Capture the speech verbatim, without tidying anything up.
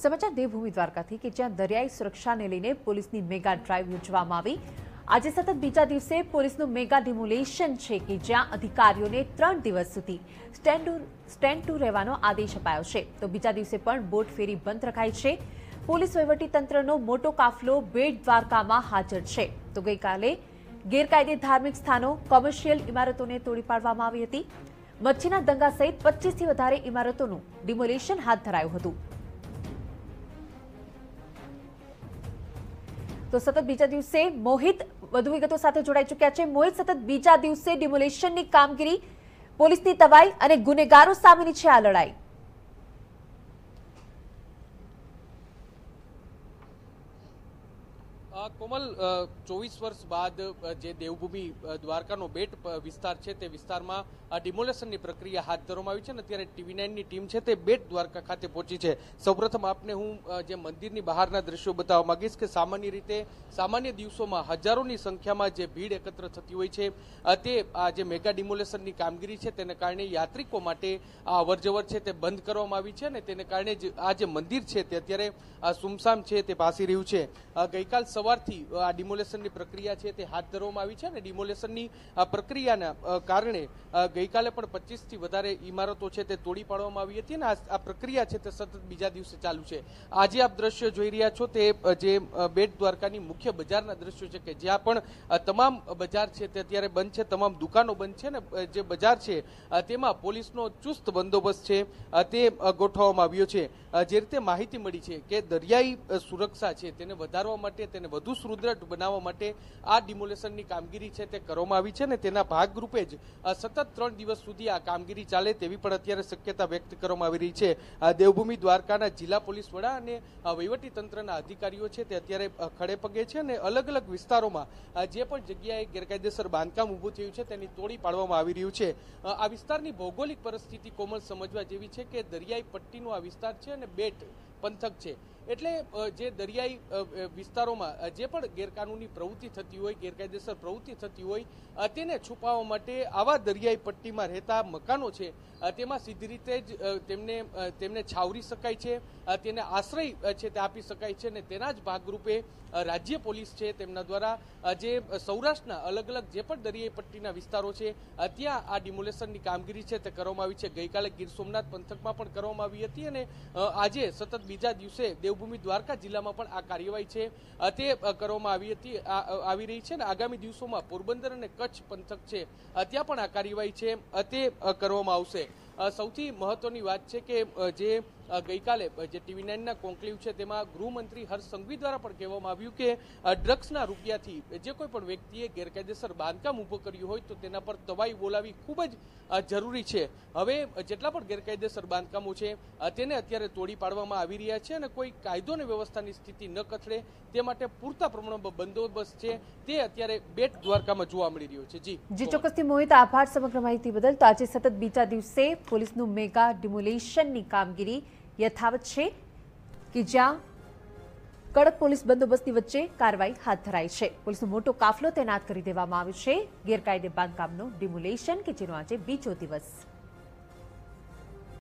समाचार देवभूमि द्वारकाथी કે જ્યાં દરિયાઈ સુરક્ષાને લઈને પોલીસની મેગા ડ્રાઈવ યોજવામાં આવી। આજે સતત બીજા દિવસે પોલીસનું મેગા ડિમોલેશન છે કે જ્યાં અધિકારીઓને ત્રણ દિવસ સુધી સ્ટેન્ડ સ્ટેન્ડ ટુ રહેવાનો આદેશ અપાયો છે। તો બીજા દિવસે પણ બોટ ફેરી બંધ રખાઈ છે। પોલીસ વહીવટીતંત્રનો મોટો કાફલો બેટ દ્વારકામાં હાજર છે। તો ગઈકાલે ગેરકાયદે ધાર્મિક સ્થાનો, કોમર્શિયલ ઇમારતોને તોડી પાડવામાં આવી હતી। મચ્છીના દંગા સહિત પચીસ થી વધારે ઇમારતોનું ડિમોલેશન હાથ ધરાયું હતું। તો સતત બીજા દિવસે મોહિત વધુ વિગતો સાથે જોડાઈ ચૂક્યા છે। મોહિત, સતત બીજા દિવસે ડિમોલેશનની કામગીરી, પોલીસની તવાઈ અને ગુનેગારો સામેની છે આ લડાઈ। કોમલ, ચોવીસ વર્ષ બાદ જે દેવભૂમિ દ્વારકાનો બેટ વિસ્તાર છે તે વિસ્તારમાં ડિમોલેશનની પ્રક્રિયા હાથ ધરવામાં આવી છે અને અત્યારે ટીવી નાઇનની ટીમ છે તે બેટ દ્વારકા ખાતે પહોંચી છે। સૌપ્રથમ આપને હું જે મંદિરની બહારના દ્રશ્યો બતાવવા માંગીશ કે સામાન્ય રીતે સામાન્ય દિવસોમાં હજારોની સંખ્યામાં જે ભીડ એકત્ર થતી હોય છે તે આ જે મેગા ડિમોલેશનની કામગીરી છે તેને કારણે યાત્રિકો માટે આ અવરજવર છે તે બંધ કરવામાં આવી છે અને તેને કારણે આ જે મંદિર છે તે અત્યારે સુમસામ છે તે ભાસી રહ્યું છે। ગઈકાલ સવારથી આ ડિમોલેશનની પ્રક્રિયા છે તે હાથ ધરવામાં આવી છે અને ડિમોલેશનની પ્રક્રિયાના કારણે ગઈકાલે પણ પચીસ થી વધારે ઇમારતો છે તે તોડી પાડવામાં આવી હતી અને આ પ્રક્રિયા છે તે સતત બીજા દિવસે ચાલુ છે। આજે આપ દ્રશ્યો જોઈ રહ્યા છો તે જે બેટ દ્વારકાની મુખ્ય બજારના દ્રશ્યો છે કે જ્યાં પણ તમામ બજાર છે તે અત્યારે બંધ છે, તમામ દુકાનો બંધ છે ને જે બજાર છે તેમાં પોલીસનો ચુસ્ત બંદોબસ્ત છે તે ગોઠવવામાં આવ્યો છે। જે રીતે માહિતી મળી છે કે દરિયાઈ સુરક્ષા છે તેને વધારવા માટે, તેને વધુ સુદૃઢ બનાવવા માટે આ ડિમોલેશનની કામગીરી છે તે કરવામાં આવી છે ને તેના ભાગરૂપે જ સતત ત્રણ દિવસ સુધી આ કામગીરી ચાલે તેવી પણ અત્યારે શક્યતા વ્યક્ત કરવામાં આવી રહી છે। દેવભૂમિ દ્વારકાના જિલ્લા પોલીસ વડા અને વહીવટી તંત્રના અધિકારીઓ છે તે અત્યારે ખડે પગે છે અને અલગ અલગ વિસ્તારોમાં જે પણ જગ્યાએ ગેરકાયદેસર બાંધકામ ઊભું થયું છે તેની તોડી પાડવામાં આવી રહ્યું છે। આ વિસ્તારની ભૌગોલિક પરિસ્થિતિ કોમલ સમજવા જેવી છે કે દરિયાઈ પટ્ટીનો આ વિસ્તાર છે અને બેટ પંથક છે એટલે જે દરિયાઈ વિસ્તારોમાં જે પણ ગેરકાનૂની પ્રવૃત્તિ થતી હોય, ગેરકાયદેસર પ્રવૃત્તિ થતી હોય તેને છુપાવવા માટે આવા દરિયાઈ પટ્ટીમાં રહેતા મકાનો છે તેમાં સીધી રીતે જ તેમને તેમને છાવરી શકાય છે, તેને આશ્રય છે તે આપી શકાય છે અને તેના જ ભાગરૂપે રાજ્ય પોલીસ છે તેમના દ્વારા જે સૌરાષ્ટ્રના અલગ અલગ જે પણ દરિયાઈ પટ્ટીના વિસ્તારો છે ત્યાં આ ડિમોલેશનની કામગીરી છે તે કરવામાં આવી છે। ગઈકાલે ગીર સોમનાથ પંથકમાં પણ કરવામાં આવી હતી અને આજે સતત બીજા દિવસે દેવભૂમિ દ્વારકા જિલ્લામાં પણ આ કાર્યવાહી છે તે કરવામાં આવી હતી આવી રહી છે અને આગામી દિવસોમાં પોરબંદર અને કચ્છ પંથક છે ત્યાં પણ આ કાર્યવાહી છે તે કરવામાં આવશે। સૌથી મહત્વની વાત છે કે જે ગઈકાલે જે ટીવી નાઇનના કોન્ક્લેવ છે તેમાં ગૃહમંત્રી હર્ષ સંઘવી દ્વારા પણ કહેવામાં આવ્યું કે ડ્રગ્સના રૂપિયાથી જે કોઈ પણ વ્યક્તિએ ગેરકાયદેસર બાંધકામ ઊભું કર્યું હોય તો તેના પર તવાઈ બોલાવી ખૂબ જ જરૂરી છે। હવે જેટલા પણ ગેરકાયદેસર બાંધકામો છે તેને અત્યારે તોડી પાડવામાં આવી રહ્યા છે અને કોઈ કાયદો અને વ્યવસ્થાની સ્થિતિ ન કથળે તે માટે પૂરતા પ્રમાણમાં બંદોબસ્ત છે તે અત્યારે બેટ દ્વારકામાં જોવા મળી રહ્યો છે। જી જી ચોક્કસથી મોહિત, આભાર સમગ્ર માહિતી બદલ। તો આજે સતત બીજા દિવસે પોલીસનું મેગા ડિમોલેશનની કામગીરી યથાવત છે કે જ્યાં કડક પોલીસ બંદોબસ્તની વચ્ચે કાર્યવાહી હાથ ધરાઈ છે। પોલીસનો મોટો કાફલો તૈનાત કરી દેવામાં આવ્યો છે ગેરકાયદે બાંધકામનું ડિમોલેશન કે જેનો આજે બીજો દિવસ